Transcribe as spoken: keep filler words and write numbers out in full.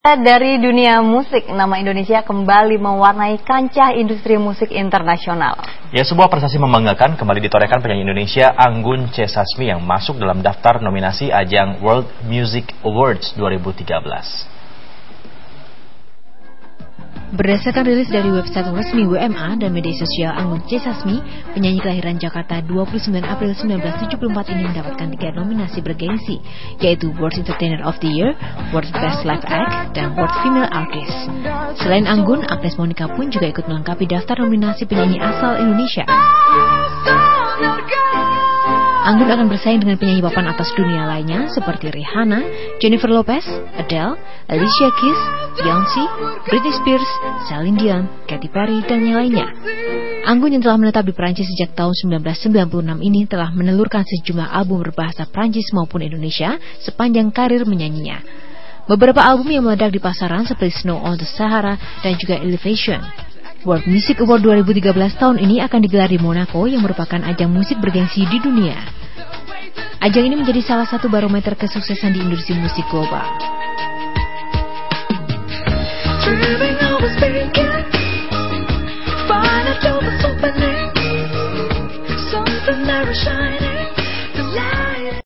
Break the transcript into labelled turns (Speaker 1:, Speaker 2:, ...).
Speaker 1: Dari dunia musik, nama Indonesia kembali mewarnai kancah industri musik internasional.
Speaker 2: Ya, sebuah prestasi membanggakan kembali ditorehkan penyanyi Indonesia Anggun C. Sasmi yang masuk dalam daftar nominasi ajang World Music Awards dua ribu tiga belas.
Speaker 3: Berdasarkan rilis dari website resmi W M A dan media sosial, Anggun C. Sasmi, penyanyi kelahiran Jakarta dua puluh sembilan April seribu sembilan ratus tujuh puluh empat ini mendapatkan tiga nominasi bergengsi, yaitu World Entertainer of the Year, World Best Live Act, dan World Female Artist. Selain Anggun, Agnes Monica pun juga ikut melengkapi daftar nominasi penyanyi asal Indonesia. Anggun akan bersaing dengan penyanyi papan atas dunia lainnya seperti Rihanna, Jennifer Lopez, Adele, Alicia Keys, Beyonce, Britney Spears, Celine Dion, Katy Perry, dan yang lainnya. Anggun yang telah menetap di Prancis sejak tahun seribu sembilan ratus sembilan puluh enam ini telah menelurkan sejumlah album berbahasa Prancis maupun Indonesia sepanjang karir menyanyinya. Beberapa album yang meledak di pasaran seperti Snow on the Sahara dan juga Elevation. World Music Award dua ribu tiga belas tahun ini akan digelar di Monaco yang merupakan ajang musik bergengsi di dunia. Ajang ini menjadi salah satu barometer kesuksesan di industri musik global.